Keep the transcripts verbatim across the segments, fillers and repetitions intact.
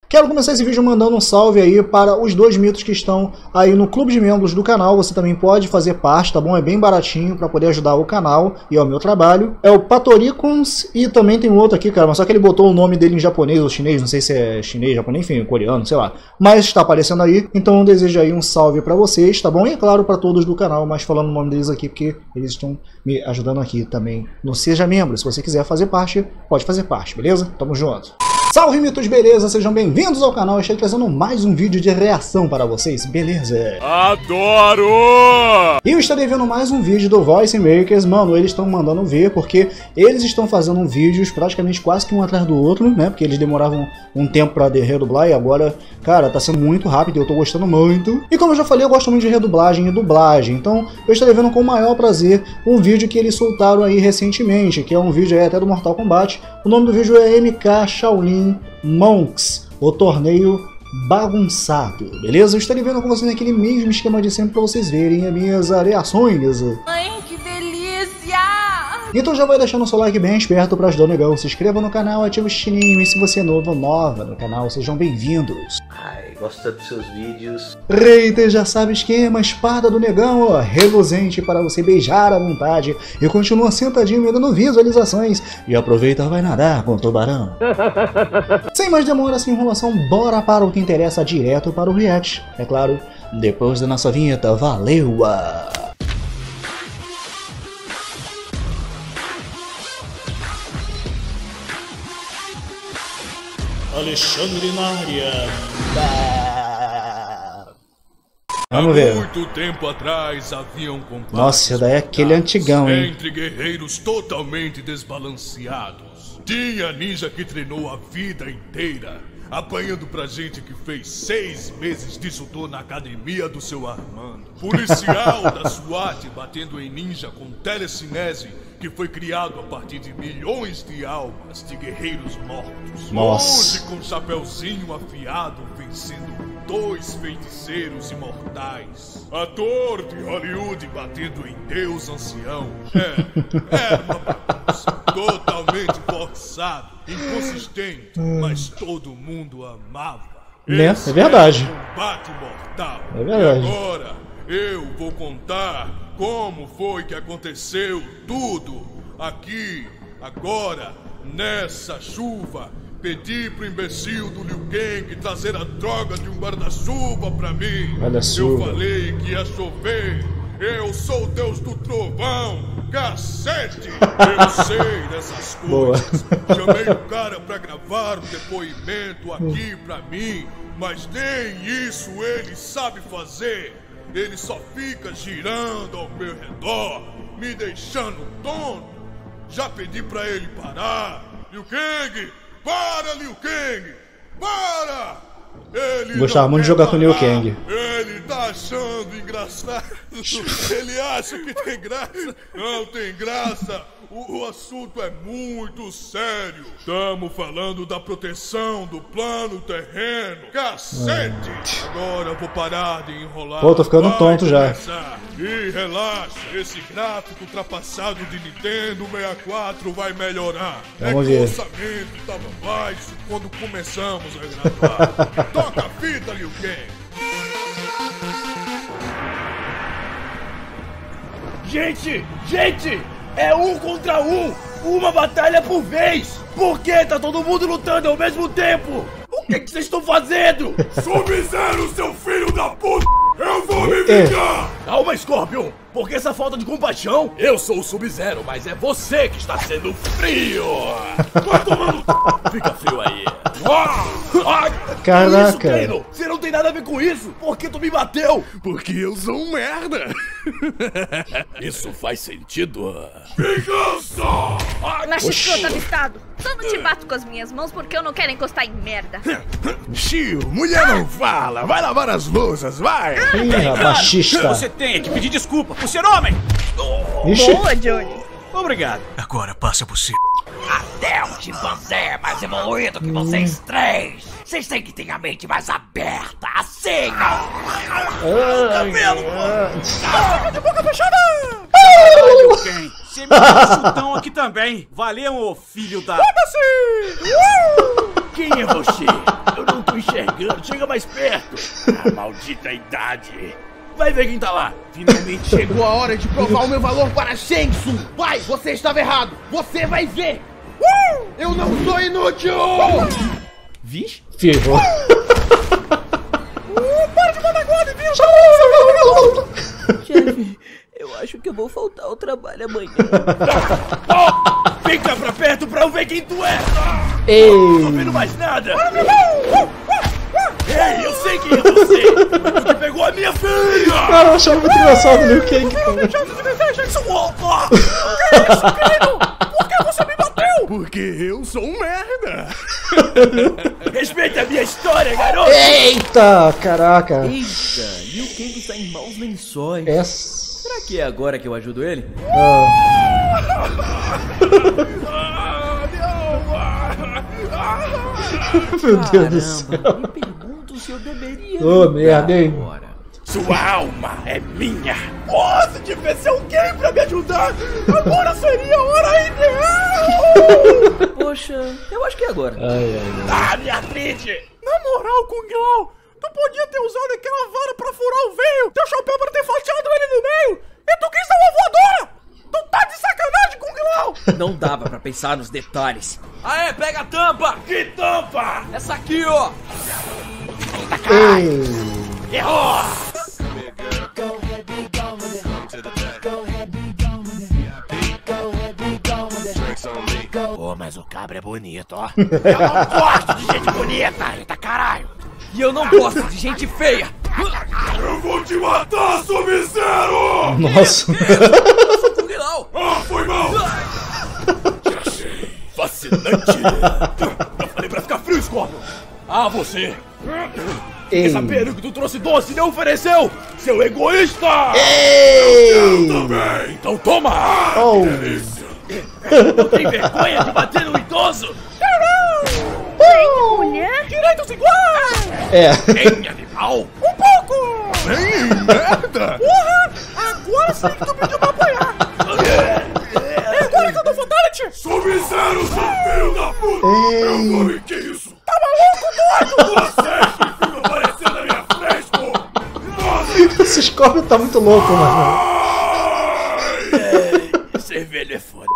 Quero começar esse vídeo mandando um salve aí para os dois mitos que estão aí no clube de membros do canal. Você também pode fazer parte, tá bom? É bem baratinho para poder ajudar o canal e ao meu trabalho. É o Patoricons e também tem um outro aqui, cara, mas só que ele botou o nome dele em japonês ou chinês, não sei se é chinês, japonês, enfim, coreano, sei lá. Mas está aparecendo aí, então eu desejo aí um salve para vocês, tá bom? E é claro, para todos do canal, mas falando o nome deles aqui porque eles estão me ajudando aqui também no Seja Membro. Se você quiser fazer parte, pode fazer parte, beleza? Tamo junto. Salve mitos, beleza? Sejam bem-vindos ao canal. Eu estou trazendo mais um vídeo de reação para vocês, beleza? Adoro! E eu estarei vendo mais um vídeo do Voice Makers, mano, eles estão mandando ver, porque eles estão fazendo vídeos praticamente quase que um atrás do outro, né? Porque eles demoravam um tempo para redublar e agora, cara, tá sendo muito rápido e eu tô gostando muito. E como eu já falei, eu gosto muito de redublagem e dublagem, então eu estarei vendo com o maior prazer um vídeo que eles soltaram aí recentemente, que é um vídeo aí até do Mortal Kombat. O nome do vídeo é M K Shaolin Monks, o torneio bagunçado, beleza? Eu estarei vendo com vocês naquele mesmo esquema de sempre para vocês verem as minhas reações. Ai, que delícia! Então já vai deixando o seu like bem esperto para ajudar o negão, se inscreva no canal, ative o sininho e se você é novo ou nova no canal, sejam bem-vindos. Ai, gosta dos seus vídeos. Reiter, já sabe o esquema, espada do negão, ó, reluzente para você beijar à vontade e continua sentadinho me dando visualizações e aproveita, vai nadar com o tubarão. Sem mais demora, sem enrolação, bora para o que interessa direto para o react. É claro, depois da nossa vinheta, valeu! -a. Alexandre na área. Vamos ver. Há muito tempo atrás havia um combate. Nossa, daí é aquele antigão, hein? Entre guerreiros totalmente desbalanceados. Tinha ninja que treinou a vida inteira, apanhando pra gente que fez seis meses de judô na academia do seu Armando. Policial da SWAT batendo em ninja com telecinese, que foi criado a partir de milhões de almas de guerreiros mortos. Nossa. Hoje com chapeuzinho afiado vencendo dois feiticeiros imortais. Ator de Hollywood batendo em Deus ancião. É, é uma bagunça totalmente forçado, inconsistente, mas todo mundo amava. Né? Esse É verdade. É um combate mortal. É verdade. E agora eu vou contar como foi que aconteceu tudo aqui, agora, nessa chuva. Pedi pro imbecil do Liu Kang trazer a droga de um guarda-chuva pra mim. Guarda-chuva. Eu falei que ia chover. Eu sou o deus do trovão. Cacete! Eu sei dessas coisas. Chamei o cara pra gravar um depoimento aqui pra mim, mas nem isso ele sabe fazer. Ele só fica girando ao meu redor, me deixando tonto. Já pedi pra ele parar. Liu Kang! Para, Liu Kang! Para! Ele Gostava muito de jogar com o Liu Kang. Ele tá achando engraçado. Ele acha que tem graça. Não tem graça. O, o assunto é muito sério. Estamos falando da proteção do plano terreno. Cacete! Agora eu vou parar de enrolar. Pô, tô ficando Vai tonto já. começar. E relaxa, esse gráfico ultrapassado de Nintendo sessenta e quatro vai melhorar. Vamos é que ver. o orçamento tava baixo quando começamos a gravar. Toca a fita, Liu Kang. Gente, gente, é um contra um, uma batalha por vez. Por que tá todo mundo lutando ao mesmo tempo? O que que vocês estão fazendo? Sub-Zero, seu filho da puta! Eu vou me vingar! Calma, Scorpion, por que essa falta de compaixão? Eu sou o Sub-Zero, mas é você que está sendo frio. Vai tomando... Fica frio aí. Ah, Caraca. Isso, Kano? Você não tem nada a ver com isso. Por que tu me bateu? Porque eu sou um merda! Isso faz sentido. Vingança! Macho escroto avistado! Só não te bato com as minhas mãos porque eu não quero encostar em merda. Tio, mulher não fala! Vai lavar as louças, vai! Ih, machista. Você tem que pedir desculpa por ser homem. Ixi. Boa, Johnny! Obrigado. Agora passa por si. Até um chimpanzé mais evoluído que vocês três. Vocês têm que ter a mente mais aberta, assim, ó. Cabelo, Fica de boca fechada! Caralho, Ken. Você me deu um chutão aqui também. Valeu, ô filho da... Foda-se! Quem é você? Eu não tô enxergando. Chega mais perto. Ah, maldita idade. Vai ver quem tá lá. Finalmente chegou a hora de provar o meu valor para Shang Tsung. Vai, você estava errado. Você vai ver. Uh! Eu não sou inútil. Vixe? Ferrou. Uh, para de mandar gordo, viu? Chefe, eu acho que eu vou faltar ao trabalho amanhã. Oh, fica pra perto pra eu ver quem tu é. Ei. Não tô vendo mais nada. Ei, eu sei quem é você. Tu que pegou a minha filha. Cara, eu achava muito engraçado o Liu Kang. Por que você me bateu? Porque eu sou um merda. Respeita a minha história, garoto. Eita, caraca. Eita, Liu Kang está em maus lençóis. Essa... Será que é agora que eu ajudo ele? Ah. Meu Deus do céu. Me pergunto se eu deveria. Ô, oh, merda, hein? Agora. Sua alma é minha. Oh, se tivesse alguém pra me ajudar, agora seria a hora ideal. Poxa, eu acho que é agora. Ai, ai, ai. Ah, me atrite. Na moral, Kung Lao, tu podia ter usado aquela vara pra furar o veio. Teu chapéu pra ter fatiado ele no meio. E tu quis dar uma voadora. Tu tá de sacanagem, Kung Lao. Não dava pra pensar nos detalhes. Aê, pega a tampa. Que tampa? Essa aqui, ó. Ei. Errou. Pô, mas o cabra é bonito, ó. Eu não gosto de gente bonita, eita caralho. E eu não gosto de gente feia. Eu vou te matar, Sub-Zero! Nossa. Kung Lao. Ah, foi mal! Fascinante! Eu falei pra ficar frio, Scorpion! Ah, você! Ei. Essa peruca que tu trouxe doce não ofereceu! Seu egoísta! Ei. Eu também! Então toma! Oh. Que delícia! Não tem vergonha de bater no idoso? Tem mulher? Direitos iguais! É. Em animal? Um pouco! Ei, merda! Porra! Agora sim que tu pediu pra apanhar! É agora que eu dou fatality! Sub-Zero, seu filho da puta! Ei. Eu falei, que isso? Tá maluco, doido? Vocês que ficam aparecendo na minha frente, pô! Nossa! Esse Scorpion tá muito louco, mano. É, ser velho é foda.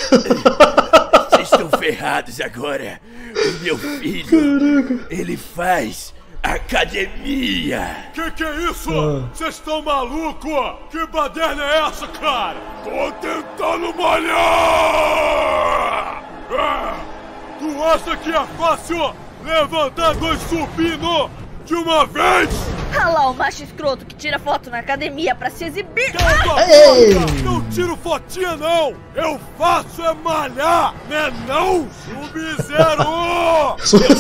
Vocês estão ferrados agora. O meu filho, caraca, ele faz academia. Que que é isso? Vocês estão malucos? Que baderna é essa, cara? Tô tentando malhar! Ah, tu acha que é fácil levantar dois supinos de uma vez? Olha lá o macho escroto que tira foto na academia pra se exibir. Calma, Ei. boca! Não tiro fotinha, não! Eu faço é malhar, né não? Sub-Zero!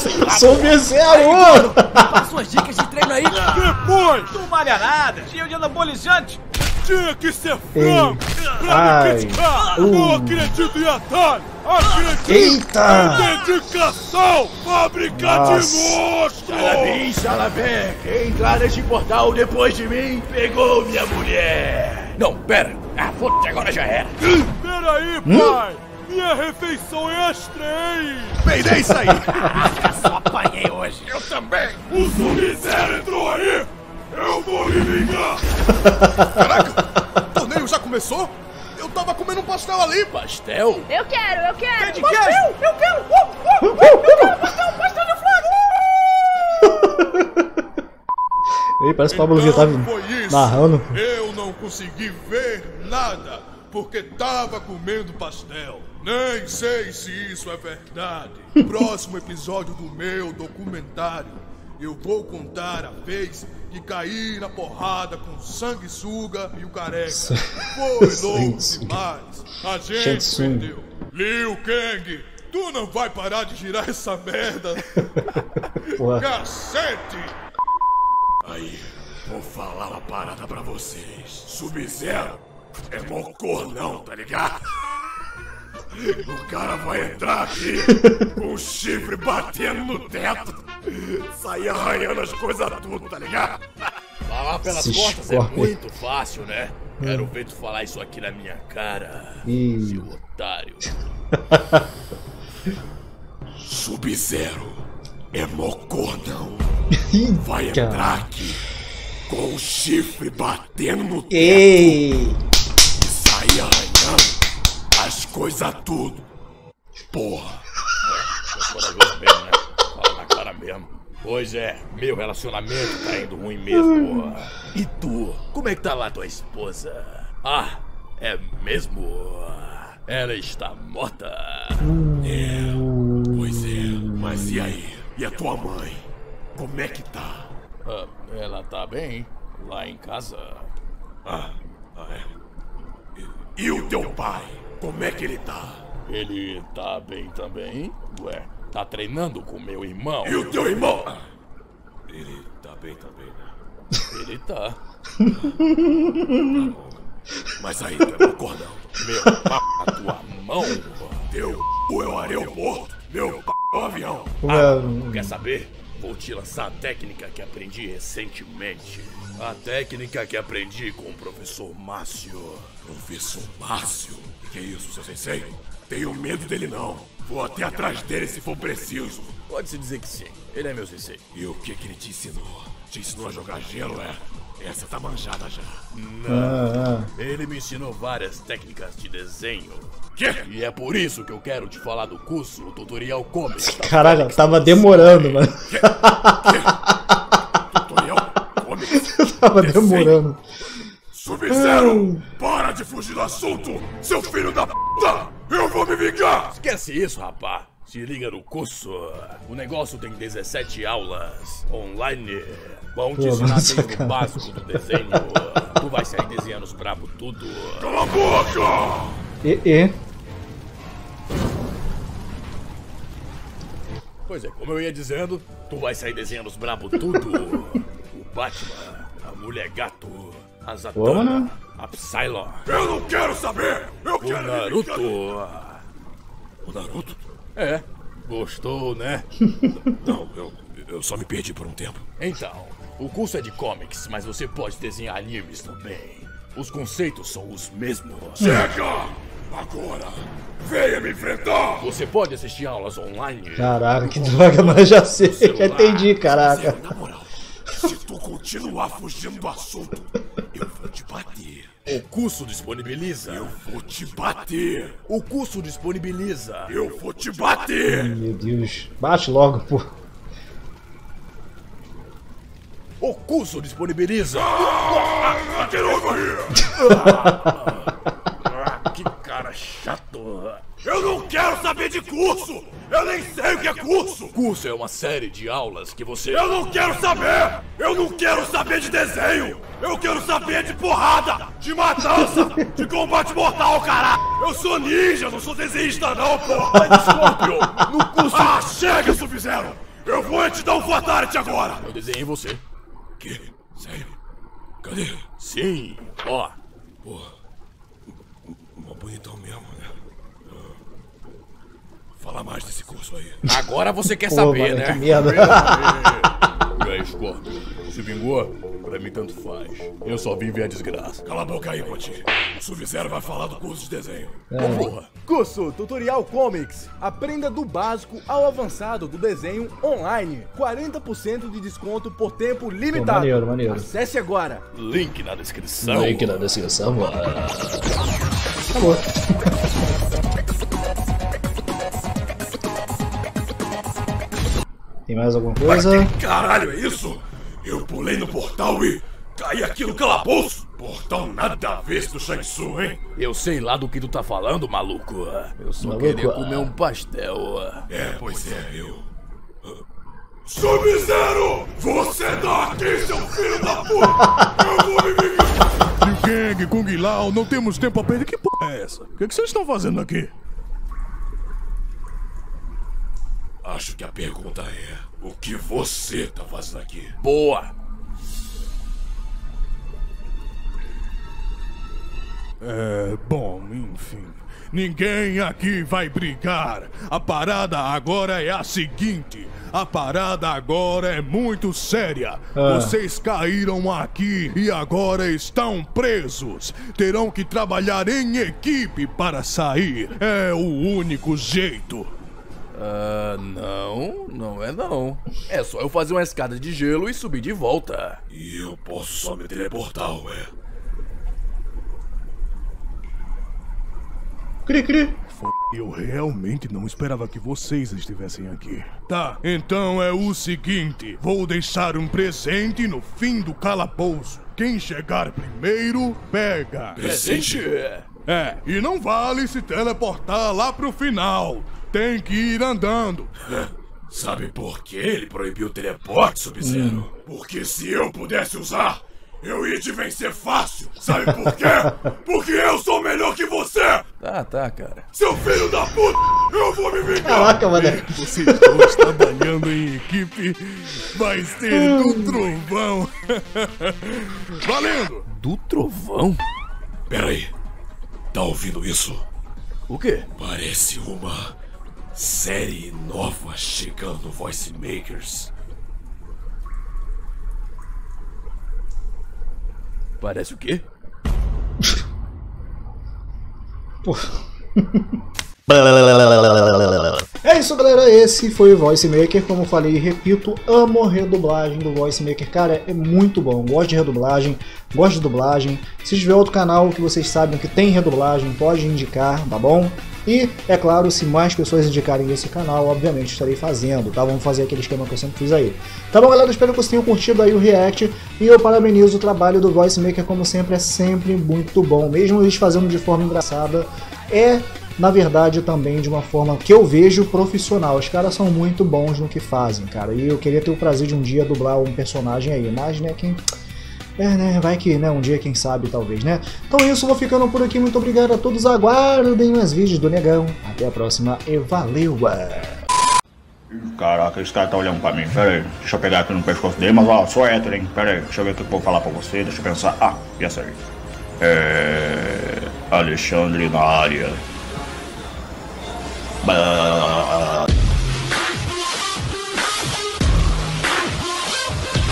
Sub-Zero! Passa umas dicas de treino aí. Depois! Não malha nada, cheio de anabolizante. Tinha que ser franco! Pra Ai. me criticar! Uh. Não acredito em atalho! Acredito Eita. em dedicação! Fábrica Nossa. de monstro! Xalabim, xalabé! Quem entrar neste portal depois de mim pegou minha mulher! Não, pera! Ah, puta, agora já era! Peraí, pai! Minha refeição é extra, hein? Peidei isso aí! Só apanhei hoje! Eu também! O Sub-Zero entrou aí! Eu vou me vingar! Caraca! O torneio já começou? Eu tava comendo um pastel ali! Pastel? Eu quero, eu quero. Tem de queijo? Eu quero! Uh, uh, uh, eu quero pastel, pastel de frango! Ei, parece que o Pablo Vittar narrando. Eu não consegui ver nada, porque tava comendo pastel. Nem sei se isso é verdade. Próximo episódio do meu documentário, eu vou contar a vez que caí na porrada com o Sanguessuga e o Careca. Foi louco demais. A gente Shansung. perdeu. Liu Kang, tu não vai parar de girar essa merda. Porra. Cacete! Aí, vou falar uma parada pra vocês. Sub-Zero é mocô não, tá ligado? O cara vai entrar aqui com o chifre batendo no teto, sair arranhando as coisas tudo, tá ligado? Falar pelas Esse costas é Scorpion. muito fácil, né? Quero ver tu falar isso aqui na minha cara, Ih. seu otário. Sub-Zero é mocô não. vai entrar aqui com o chifre batendo no teto Ei! e sair arranhando as coisas tudo. Porra. Corajoso mesmo, né? Fala na cara mesmo. Pois é, meu relacionamento tá indo ruim mesmo. E tu, como é que tá lá tua esposa? Ah, é mesmo? Ela está morta. É, pois é, mas e aí? E a tua mãe? Como é que tá? Ah, ela tá bem, lá em casa. Ah, ah é. E, e o teu pai? Como é que ele tá? Ele tá bem também? Ué, tá treinando com meu irmão. E o teu irmão? Ah, ele tá bem também, né? Ele tá. Mas aí, tu é meu cordão. Meu pau na tua mão. Teu p é o aeroporto. Meu p é o avião. Ah, quer saber? Vou te lançar a técnica que aprendi recentemente. A técnica que aprendi com o professor Márcio. Professor Márcio? Que isso, seu sensei? Tenho medo dele não. Vou até atrás dele se for preciso. Pode-se dizer que sim. Ele é meu sensei. E o que que ele te ensinou? Te ensinou a jogar gelo, é? Essa tá manjada já. Não. Ah, ah. Ele me ensinou várias técnicas de desenho. Quê? E é por isso que eu quero te falar do curso, o Tutorial Comics. Caraca, tava demorando, mano. Quê? Quê? Tutorial Comics? Tava demorando. Sub-Zero, para de fugir do assunto, seu filho da p***! Eu vou me vingar! Esquece isso, rapá. Se liga no curso. O negócio tem dezessete aulas online. Vão te Pô, ensinar nossa, desde o cara. básico do desenho. Tu vai sair desenhando os brabo tudo. Cala a boca! E, e. Pois é, como eu ia dizendo, tu vai sair desenhando os brabo tudo. O Batman, a Mulher Gato, a Zatanna, né? a Psylon, Eu não quero saber! Eu o quero me Naruto. vingar. O Naruto? É, gostou, né? Não, eu, eu só me perdi por um tempo. Então, o curso é de comics, mas você pode desenhar animes também. Os conceitos são os mesmos. Chega! Agora, venha me enfrentar! Você pode assistir aulas online. Caraca, que droga, mas já sei. Já entendi, caraca. Zero, na moral, se tu continuar fugindo do assunto, eu vou te bater. O curso disponibiliza. Eu vou te bater. O curso disponibiliza. Eu vou te bater. Meu Deus. Bate logo, pô. O curso disponibiliza. Ah, de novo aí. Ah, que cara chato. Eu não quero saber de curso. Eu nem sei o que é curso. Curso é uma série de aulas que você... Eu não quero saber. Eu não quero saber de desenho. Eu quero saber de porrada, de matança, de combate mortal, caralho. Eu sou ninja, não sou desenhista não, porra. Scorpion, no curso... Ah, chega, Sub-Zero. Eu vou te dar um fatality agora. Eu desenhei você. Que? Sério? Cadê? Sim, ó. Porra, mó bonitão mesmo, né? Fala mais desse curso aí. Agora você quer Pô, saber, mano, né? que merda. E aí, Scorpion, se vingou? Pra mim tanto faz. Eu só vim ver a desgraça. Cala a boca aí, Conti. O Sub-Zero vai falar do curso de desenho. Ô, porra. Curso Tutorial Comics. Aprenda do básico ao avançado do desenho online. quarenta por cento de desconto por tempo limitado. maneiro, maneiro. Acesse agora. Link na descrição. Link na descrição, mano. Acabou. Tem mais alguma Mas coisa? que caralho é isso? Eu pulei no portal e caí aqui no calabouço. Portal nada a ver do Shang Tsung, hein? Eu sei lá do que tu tá falando, maluco. Eu só Maluco, queria ah. comer um pastel. É, pois é, eu... Sub-Zero! Você daqui, seu filho da puta! Eu vou me vingar! Liu Kang, Kung Lao, não temos tempo a perder. Que porra é essa? O que, que vocês estão fazendo aqui? Acho que a pergunta é... O que você tá fazendo aqui? Boa! É, bom, enfim. Ninguém aqui vai brigar. A parada agora é a seguinte. A parada agora é muito séria. Ah. Vocês caíram aqui e agora estão presos. Terão que trabalhar em equipe para sair. É o único jeito. Ah, não, não é não. É só eu fazer uma escada de gelo e subir de volta. E eu posso só me teleportar, ué. Cri, cri. Eu realmente não esperava que vocês estivessem aqui. Tá, então é o seguinte. Vou deixar um presente no fim do calabouço. Quem chegar primeiro, pega. Presente? É, e não vale se teleportar lá pro final. Tem que ir andando. Sabe por que ele proibiu o teleporte, Sub-Zero? Hum. Porque se eu pudesse usar, eu ia te vencer fácil. Sabe por quê? Porque eu sou melhor que você. Tá, tá, cara. Seu filho da puta, eu vou me vingar. Caraca, mano. Vocês dois trabalhando em equipe, vai ser do trovão. Valendo. Do trovão? Peraí, tá ouvindo isso? O quê? Parece uma série nova chegando no Voice Makers. Parece o quê? Pô. É isso, galera. Esse foi o Voice Maker. Como eu falei e repito, amo a redublagem do Voice Maker. Cara, é muito bom. Gosto de redublagem, gosto de dublagem. Se tiver outro canal que vocês sabem que tem redublagem, pode indicar, tá bom? E, é claro, se mais pessoas indicarem esse canal, obviamente estarei fazendo, tá? Vamos fazer aquele esquema que eu sempre fiz aí. Tá bom, galera? Espero que vocês tenham curtido aí o react. E eu parabenizo o trabalho do Voice Maker, como sempre, é sempre muito bom. Mesmo eles fazendo de forma engraçada, é, na verdade, também de uma forma que eu vejo profissional. Os caras são muito bons no que fazem, cara. E eu queria ter o prazer de um dia dublar um personagem aí, mas, né, quem... É, né, vai que, né, um dia, quem sabe, talvez, né? Então é isso, vou ficando por aqui, muito obrigado a todos, aguardem mais vídeos do Negão, até a próxima e valeu! Caraca, esse cara tá olhando pra mim, pera aí, deixa eu pegar aqui no pescoço dele, mas ó, sou hétero, hein, pera aí, deixa eu ver o que eu vou falar pra você, deixa eu pensar, ah, já sei. É... Alexandre na área. Bah...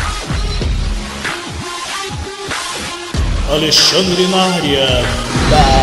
Alexandre na área.